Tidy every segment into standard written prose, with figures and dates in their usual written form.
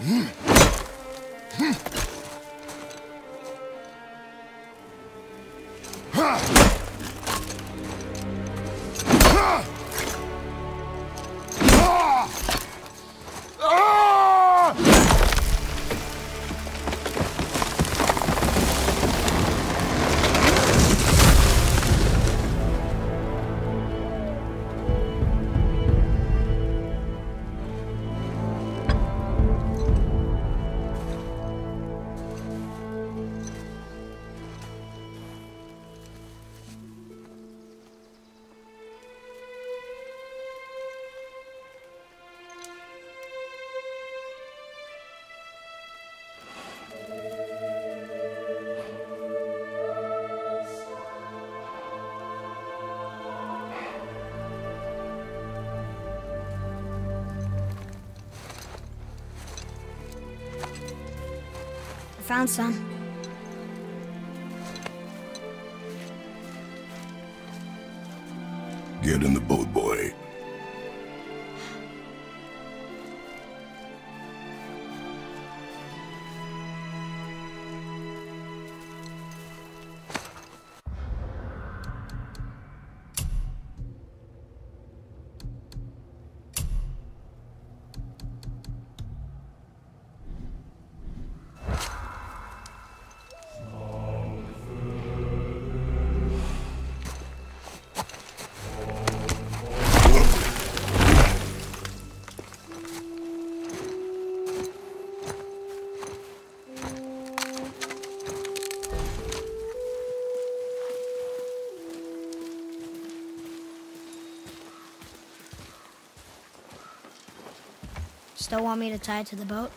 Found some. Get in the boat, boy. Still want me to tie it to the boat?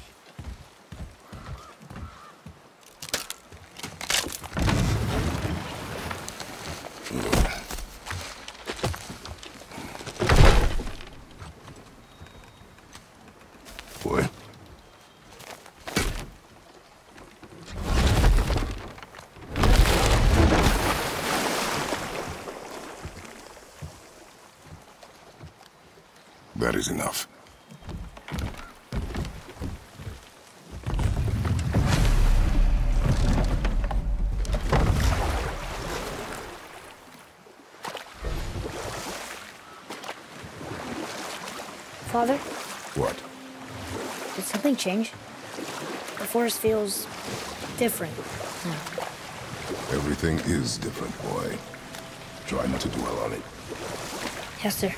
Boy. That is enough. Father? What? Did something change? The forest feels different now. Everything is different, boy. Try not to dwell on it. Yes, sir.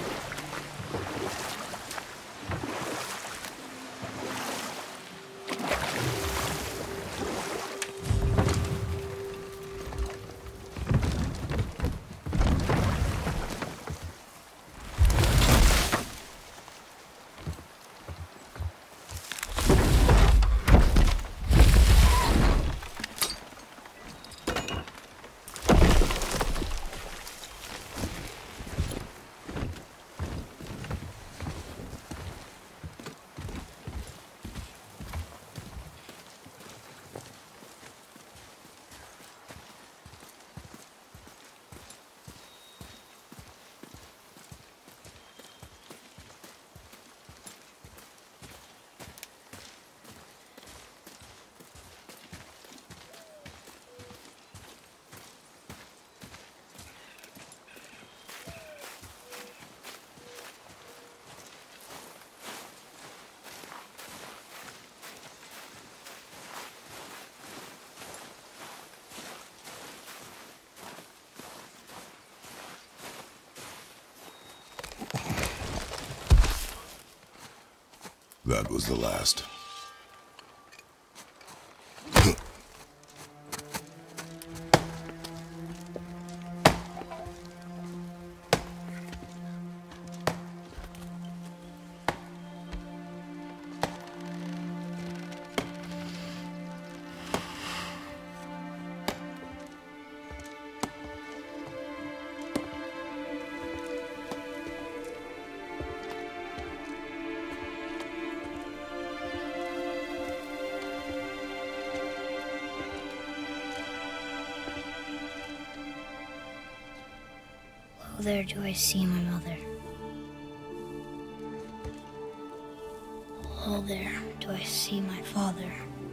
That was the last. There do I see my mother. Oh, there do I see my father.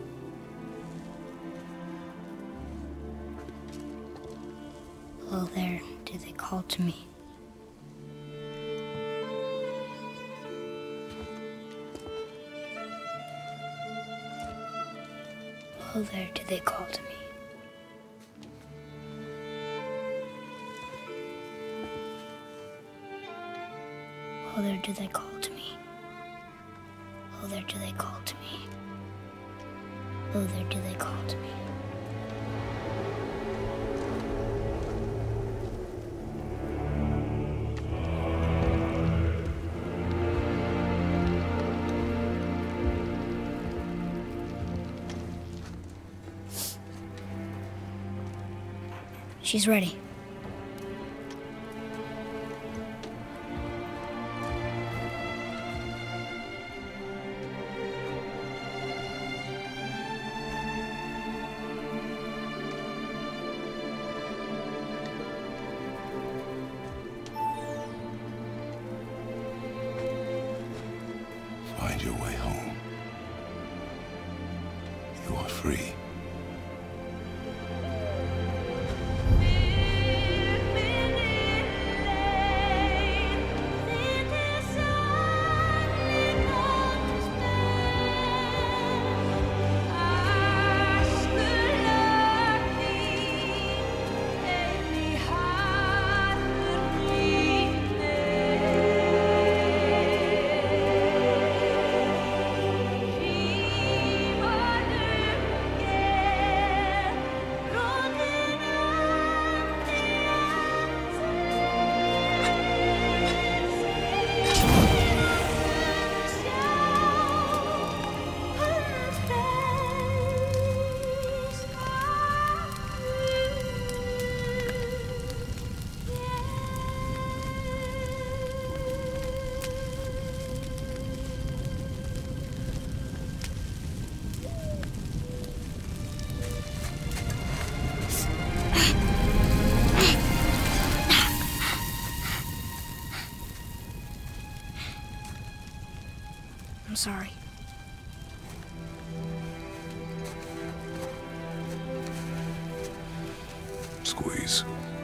Oh, there do they call to me. Oh, there do they call to me. Oh, there do they call to me. Oh, there do they call to me. Oh, there do they call to me. She's ready. Find your way home. You are free. I'm sorry. Squeeze.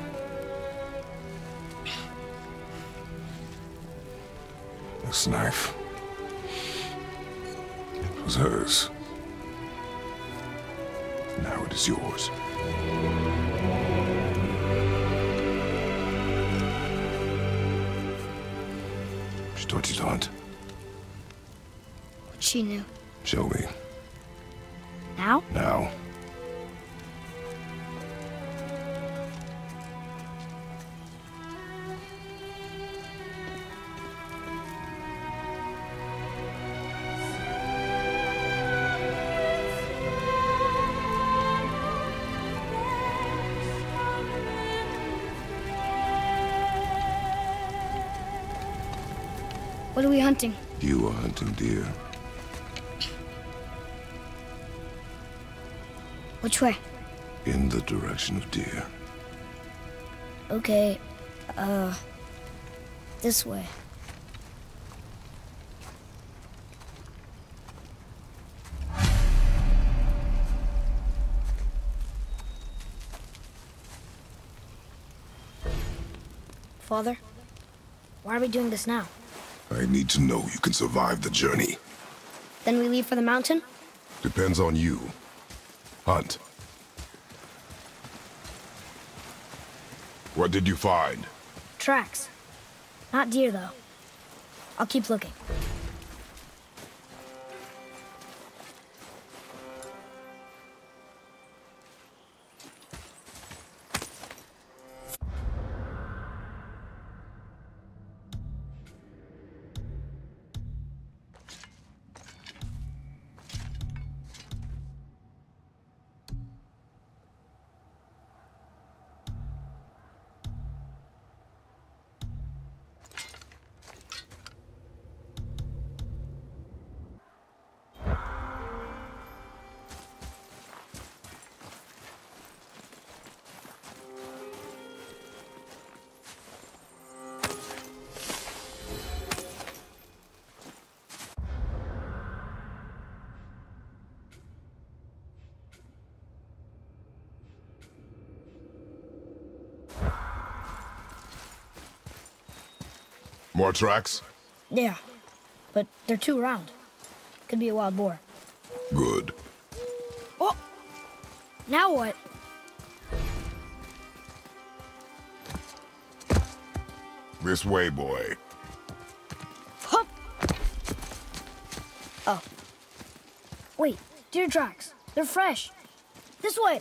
This knife. It was hers. Now it is yours. She taught you to hunt. She knew. Show me. Now? Now. What are we hunting? You are hunting deer. Which way? In the direction of deer. Okay, this way. Father, why are we doing this now? I need to know you can survive the journey. Then we leave for the mountain? Depends on you. Hunt. What did you find? Tracks. Not deer, though. I'll keep looking. More tracks? Yeah, but they're too round. Could be a wild boar. Good. Oh! Now what? This way, boy. Hup! Oh. Wait, deer tracks. They're fresh. This way.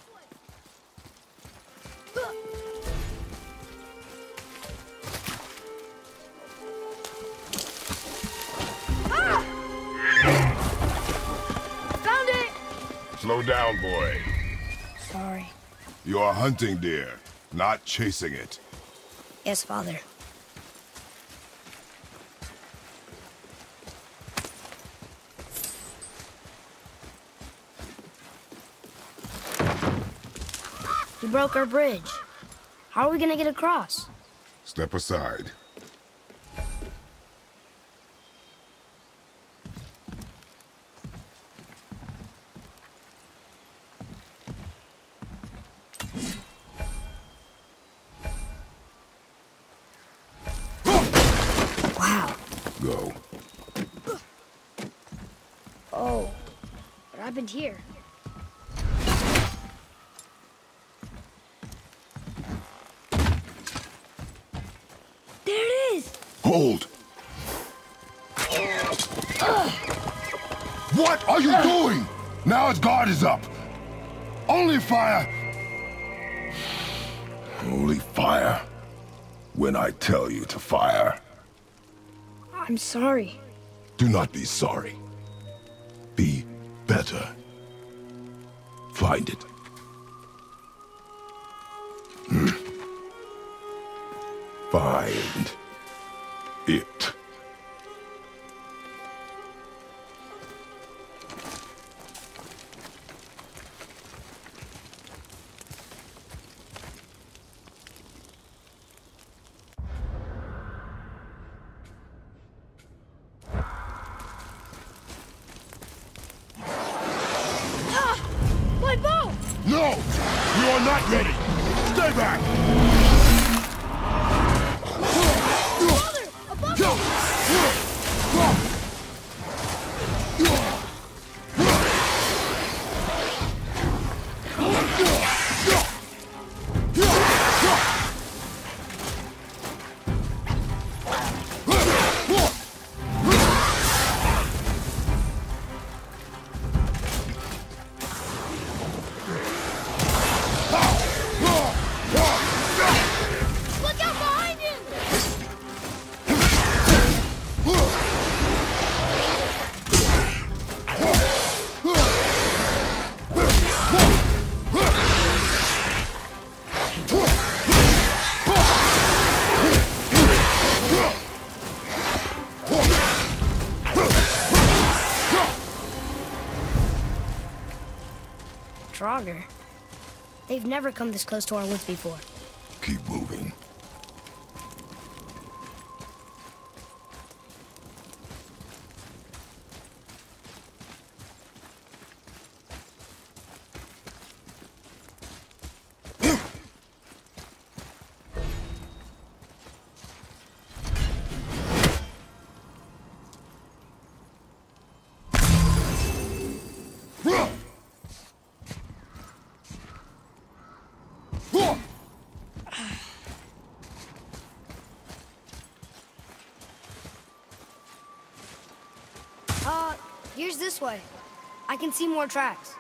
Ah! Found it! Slow down, boy. Sorry. You are hunting deer, not chasing it. Yes, Father. You broke our bridge. How are we gonna get across? Step aside. Wow. Go. Oh, what happened here? There it is! Hold! What are you doing? Now its guard is up. Only fire. Only fire. When I tell you to fire. I'm sorry. Do not be sorry. Be better. Find it. Find it. My bow! No! You are not ready! Stay back! Father! Above us! Look out behind him! Draugr. They've never come this close to our woods before. Keep moving. Here's this way. I can see more tracks.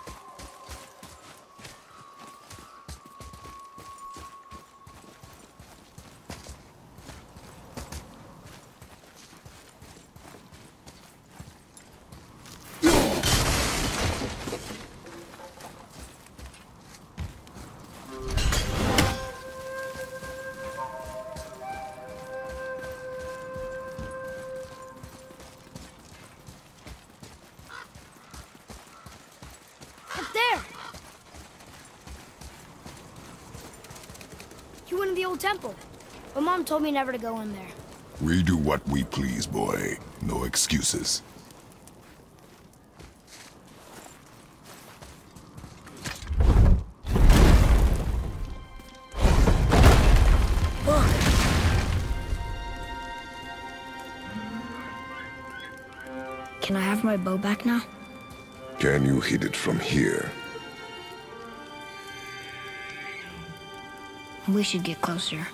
Up there! You went in the old temple. But Mom told me never to go in there. We do what we please, boy. No excuses. Can I have my bow back now? Can you hit it from here? We should get closer.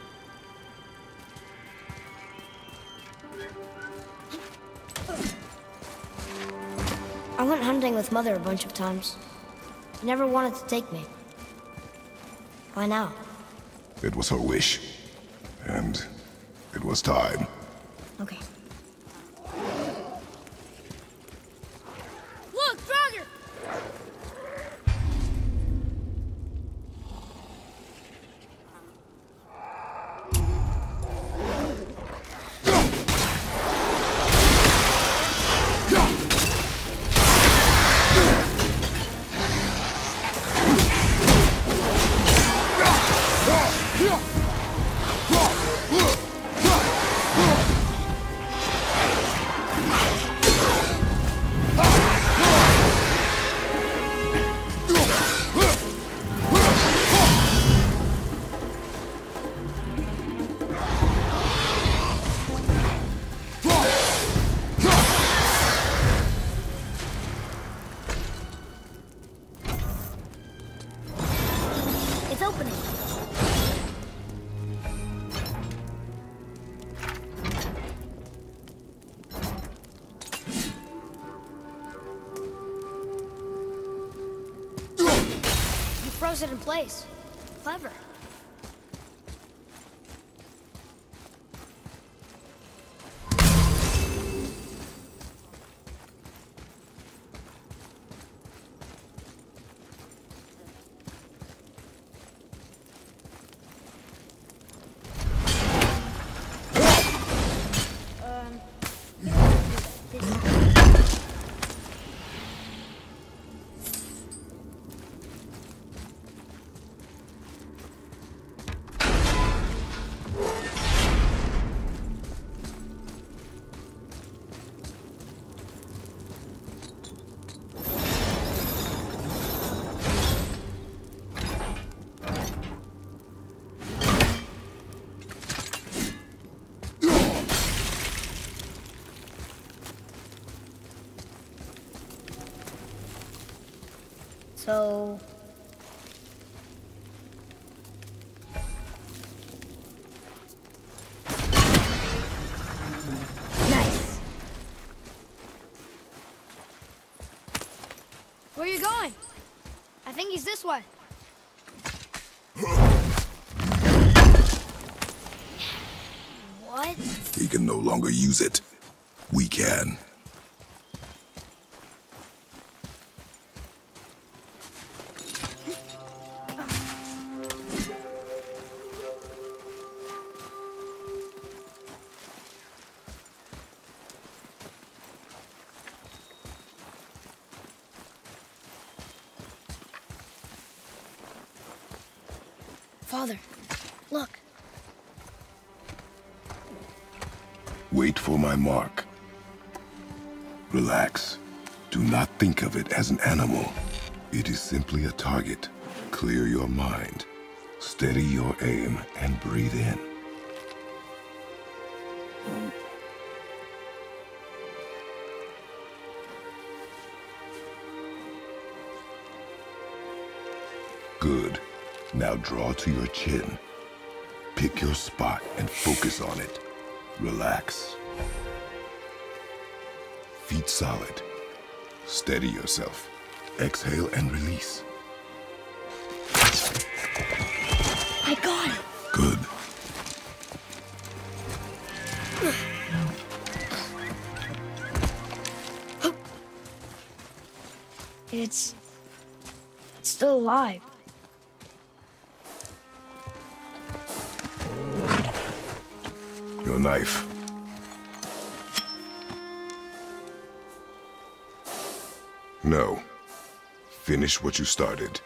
I went hunting with Mother a bunch of times. She never wanted to take me. Why now? It was her wish. And it was time. Okay. Look, Draugr! It's opening. You froze it in place. Clever. So... Nice. Where are you going? I think he's this way. What? He can no longer use it. We can. Father, look. Wait for my mark. Relax. Do not think of it as an animal. It is simply a target. Clear your mind. Steady your aim and breathe in. Good. Now draw to your chin. Pick your spot and focus on it. Relax. Feet solid. Steady yourself. Exhale and release. I got it. Good. It's still alive. Your knife. No. Finish what you started.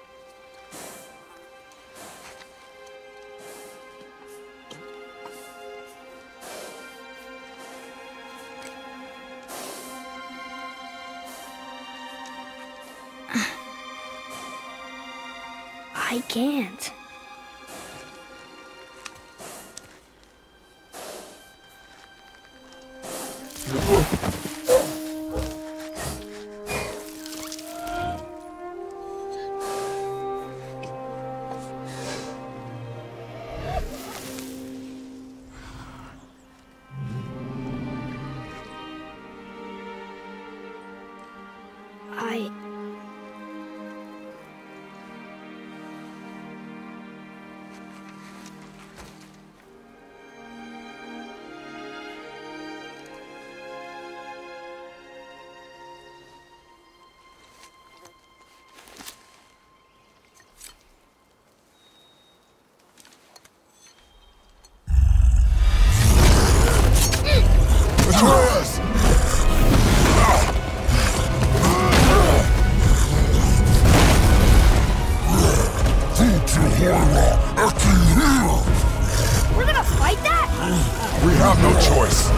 I can't. I... Atreus! We're gonna fight that? We have no choice.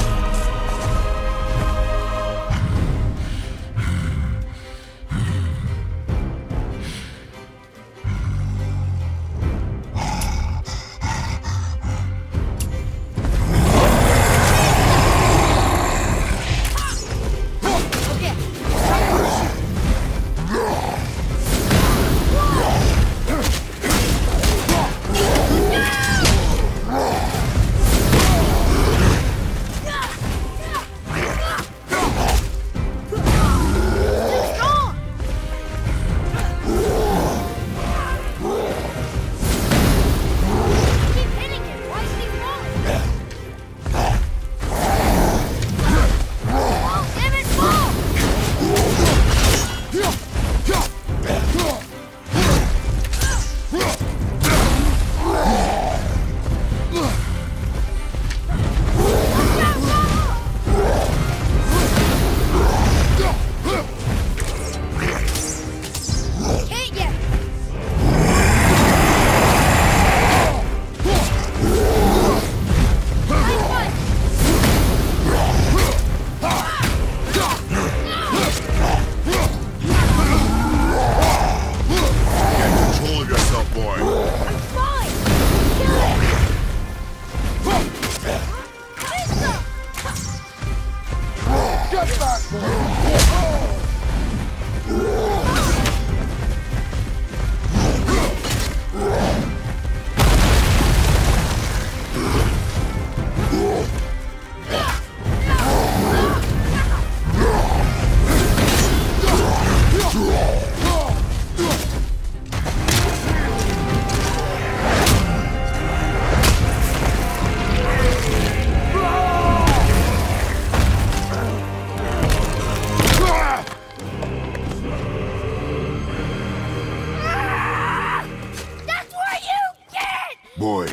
Boy.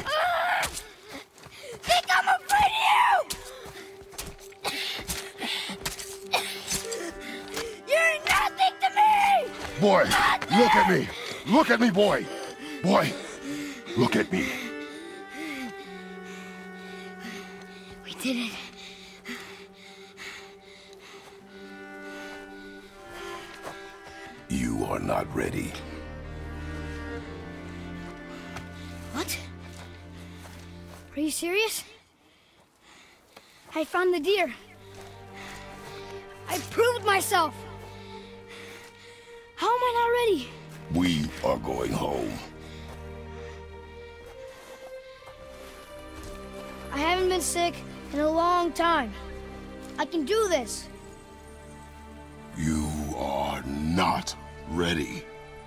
Think I'm afraid of you! You're nothing to me! Boy, Nothing! look at me! Look at me, boy! Boy, look at me. We did it. You are not ready. What? Are you serious? I found the deer. I proved myself! How am I not ready? We are going home. I haven't been sick in a long time. I can do this. You are not ready.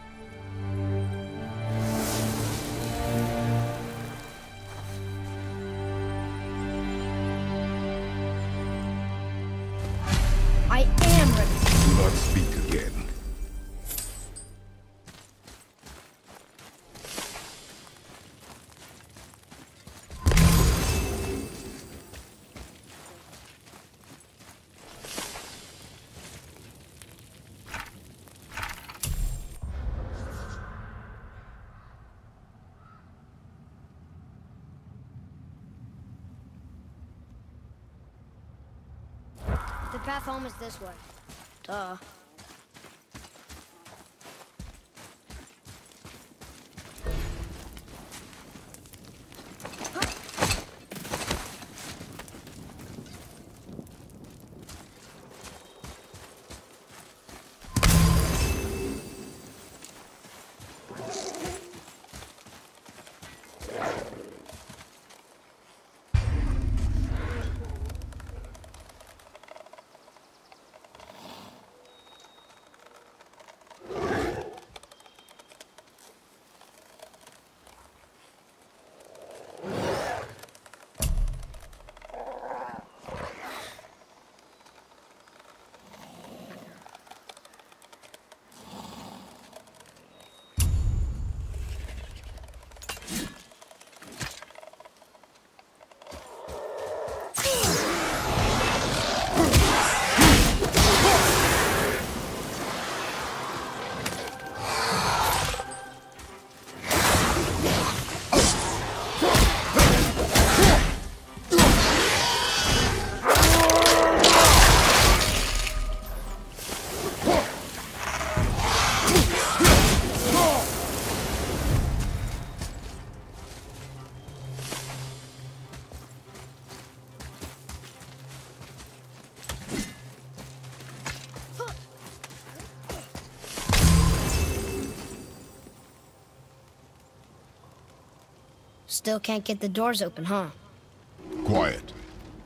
I am ready. Do not speak again. The path home is this way. Duh. Still can't get the doors open, huh? Quiet.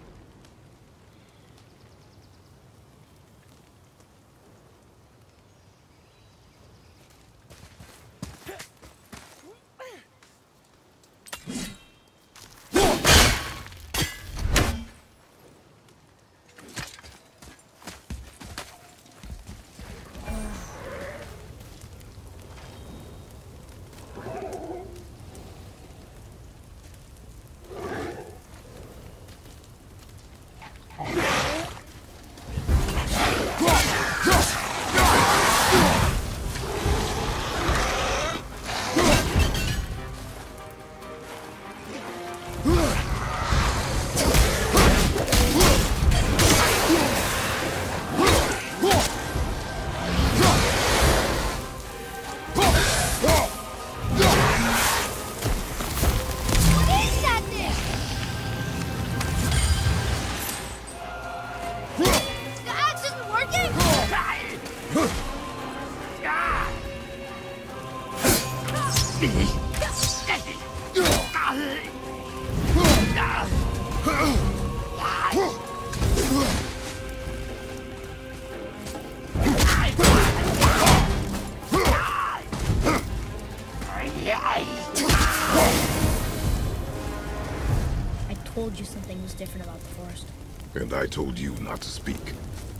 I told you something was different about the forest. And I told you not to speak.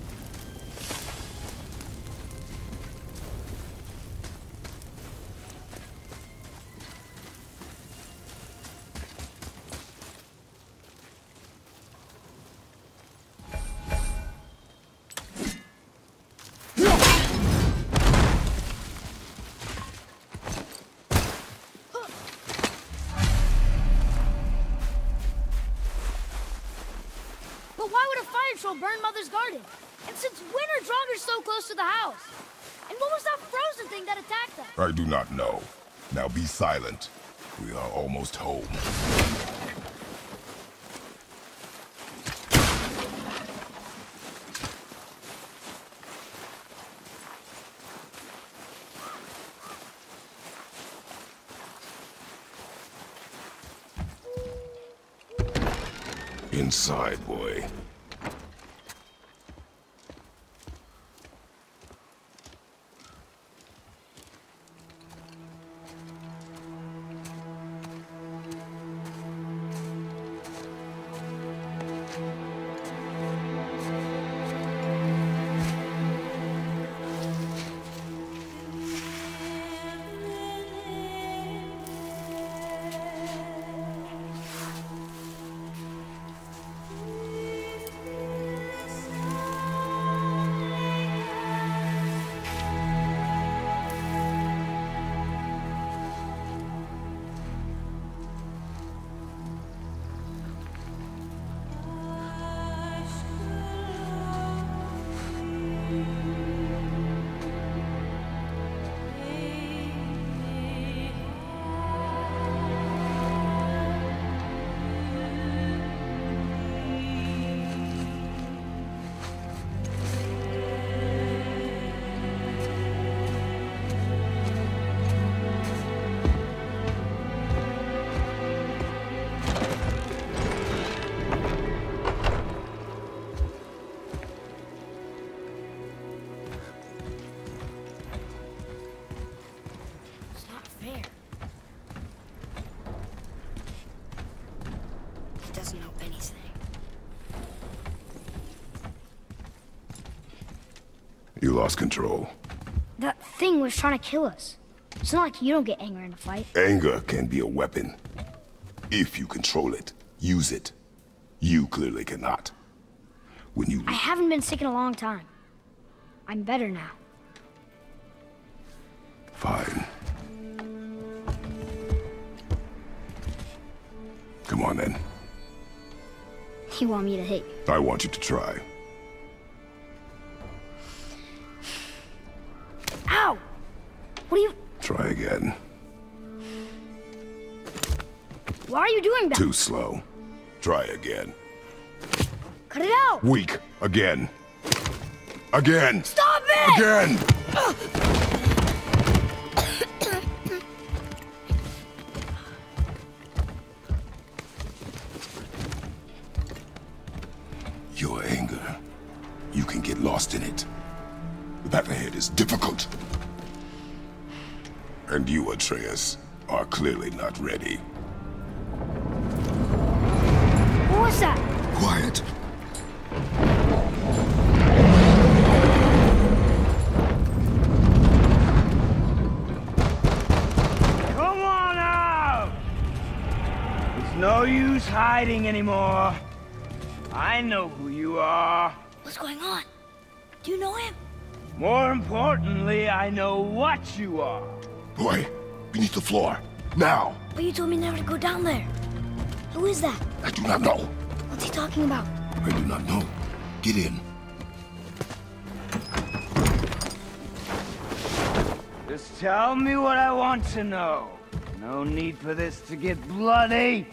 Burn Mother's garden. And since when are Draugrs so close to the house? And what was that frozen thing that attacked them? I do not know. Now be silent. We are almost home. Inside, boy. Doesn't know anything. You lost control. That thing was trying to kill us. It's not like you don't get angry in a fight. Anger can be a weapon. If you control it, use it. You clearly cannot. When you... I haven't been sick in a long time. I'm better now. Fine. Come on then. You want me to hit you? I want you to try. Ow! What are you... Try again. Why are you doing that? Too slow. Try again. Cut it out! Weak. Again. Again! Stop it! Again! it. The path ahead is difficult. And you, Atreus, are clearly not ready. What was that? Quiet. Come on out! It's no use hiding anymore. I know who you are. What's going on? Do you know him? More importantly, I know what you are. Boy, beneath the floor. Now! But you told me never to go down there. Who is that? I do not know. What's he talking about? I do not know. Get in. Just tell me what I want to know. No need for this to get bloody.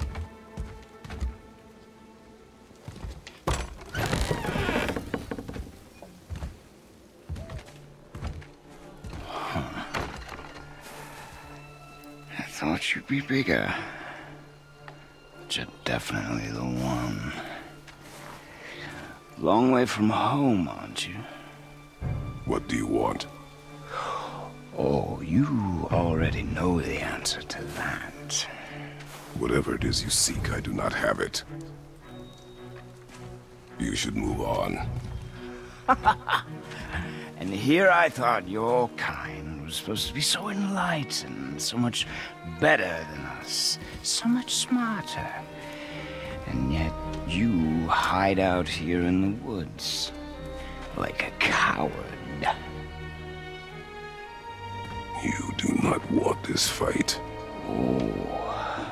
I thought you'd be bigger. But you're definitely the one. Long way from home, aren't you? What do you want? Oh, you already know the answer to that. Whatever it is you seek, I do not have it. You should move on. And here I thought your kind was supposed to be so enlightened, so much better than us, so much smarter. And yet you hide out here in the woods, like a coward. You do not want this fight. Oh,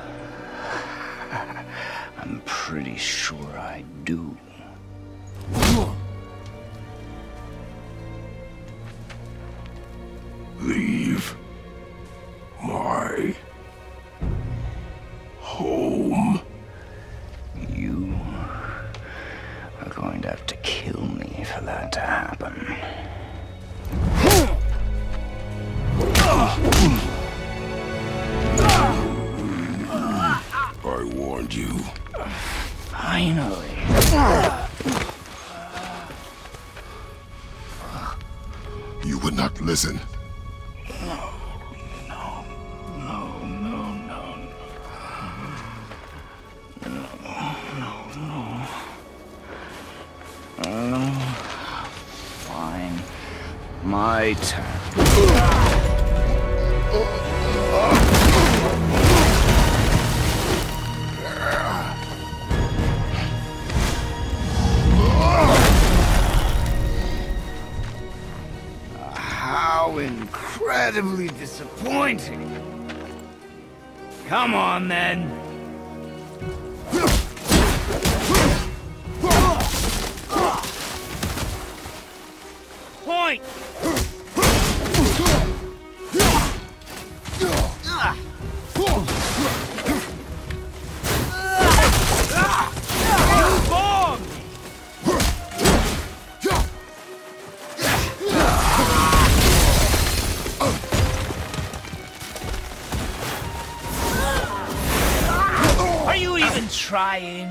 I'm pretty sure I do. Leave my home. You are going to have to kill me for that to happen. I warned you. Finally. You would not listen. Fine. My turn. How incredibly disappointing. Come on, then. Point! Are you even trying?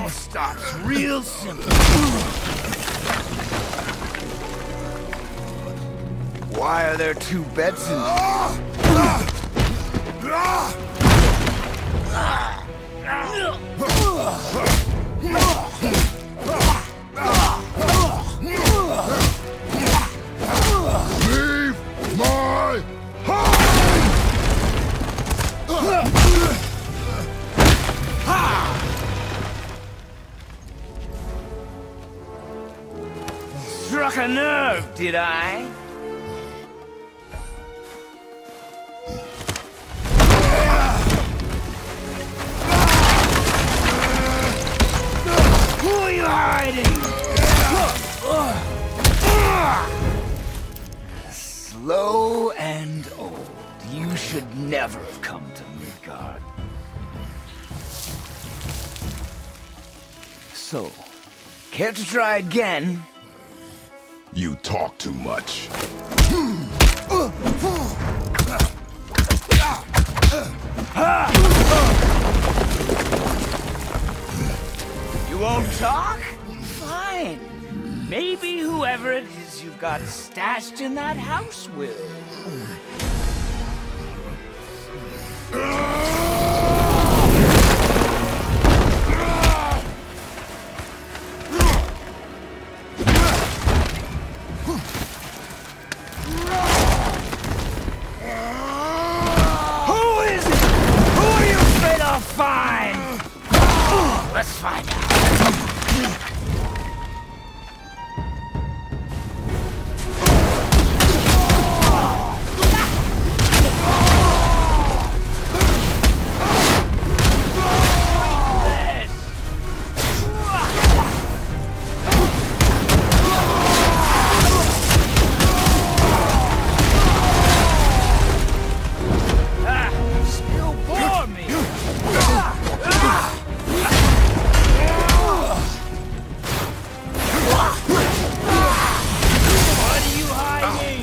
starts real simple. Why are there two beds in Leave my house! Struck a nerve, did I? Who are you hiding? Slow and old. You should never have come to Midgard. So, care to try again? You talk too much. You won't talk? Fine. Maybe whoever it is you've got stashed in that house will. Who is it? Who are you afraid I'll find? Let's find out. Still bore me. What are you hiding?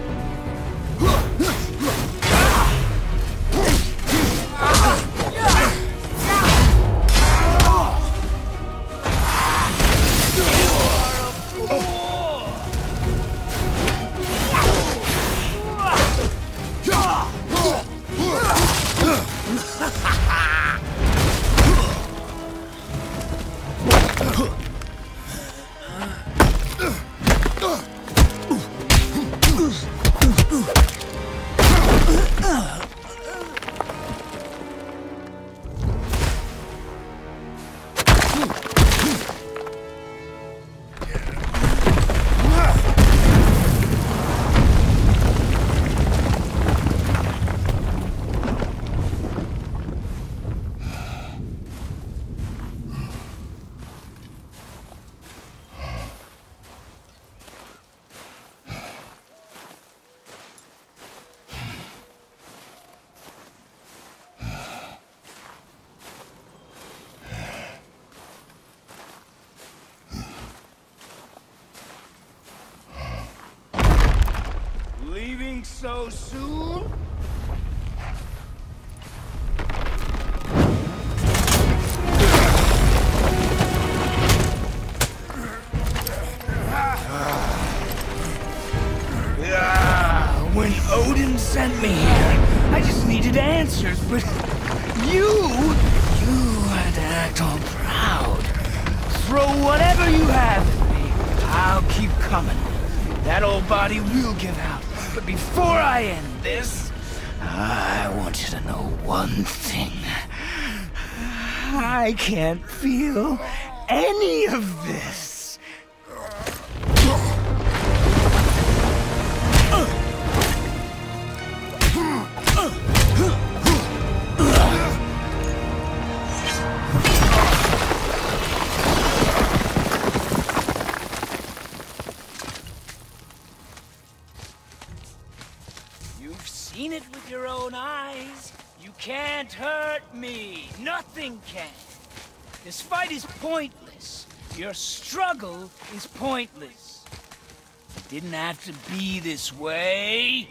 Leaving so soon? When Odin sent me here, I just needed answers, but you had to act all proud. Throw whatever you have at me. I'll keep coming. That old body will give out. But before I end this, I want you to know one thing. I can't feel any of this. You've seen it with your own eyes. You can't hurt me. Nothing can. This fight is pointless. Your struggle is pointless. It didn't have to be this way.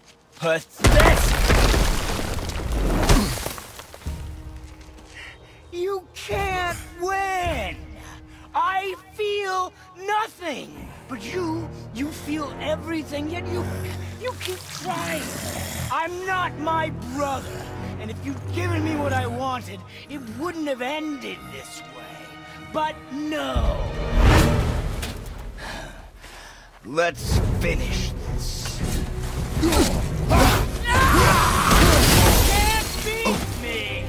Pathetic! You can't win! I feel nothing! But you feel everything, yet you keep trying. I'm not my brother, and if you'd given me what I wanted, it wouldn't have ended this way. But no! Let's finish this. Can't beat me!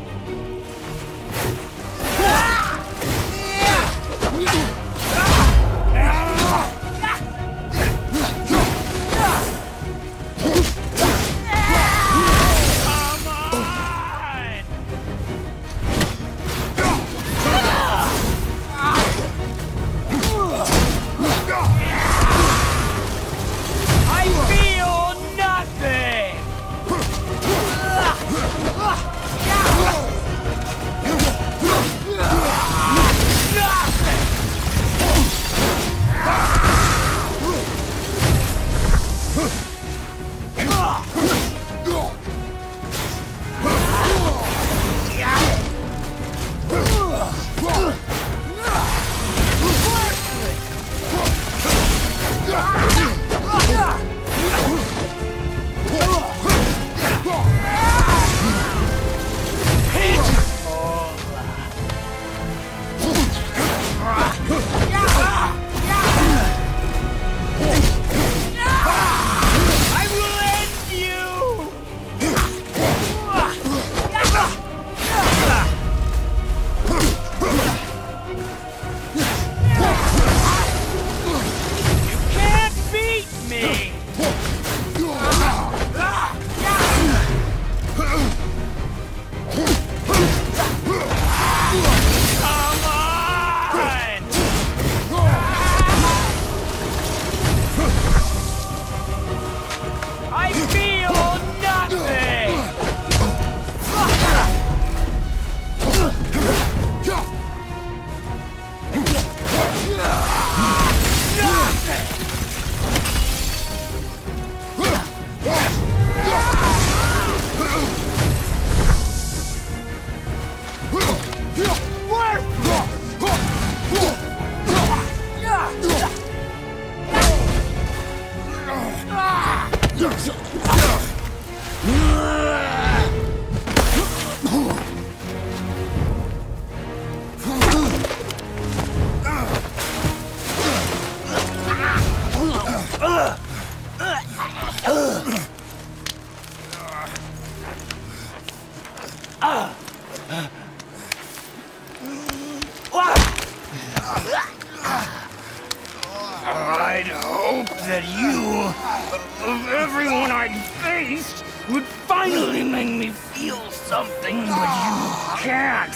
I'd hope that you, of everyone I'd faced, would finally make me feel something, but you can't.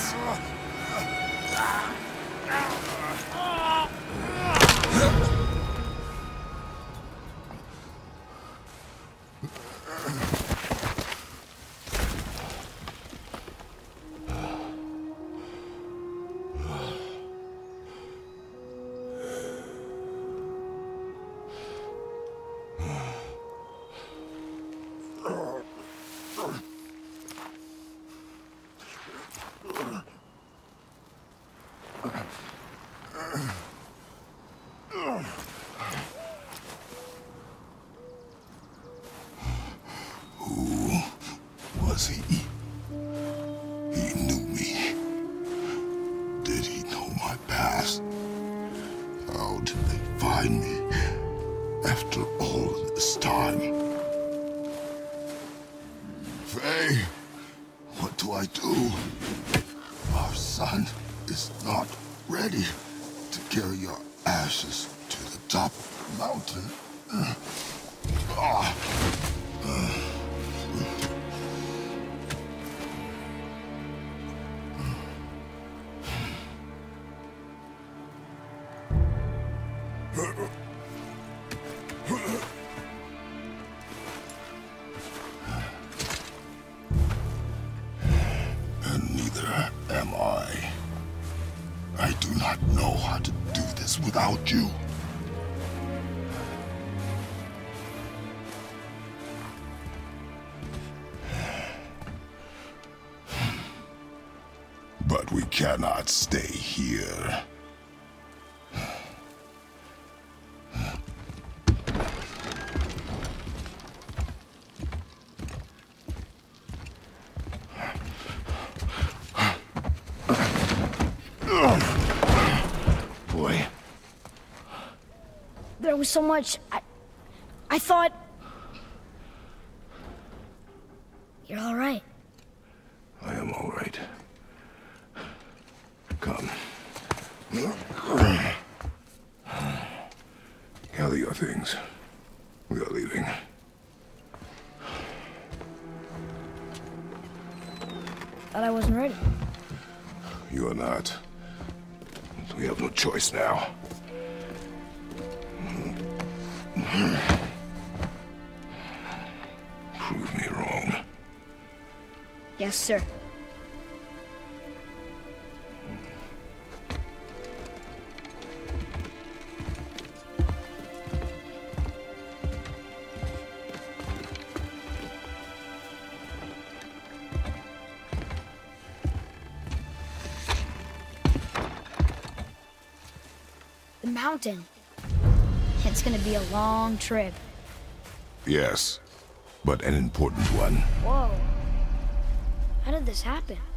Was he? He knew me. Did he know my past? How did they find me after all this time? Faye, what do I do? Our son is not ready to carry your ashes to the top of the mountain. And neither am I. I do not know how to do this without you. But cannot stay here. Boy. There was so much. I thought. You're all right. I am all right. Come. Gather your things. We are leaving. Thought I wasn't ready. You are not. We have no choice now. Prove me wrong. Yes, sir. The mountain. It's gonna be a long trip. Yes, but an important one. Whoa. How did this happen?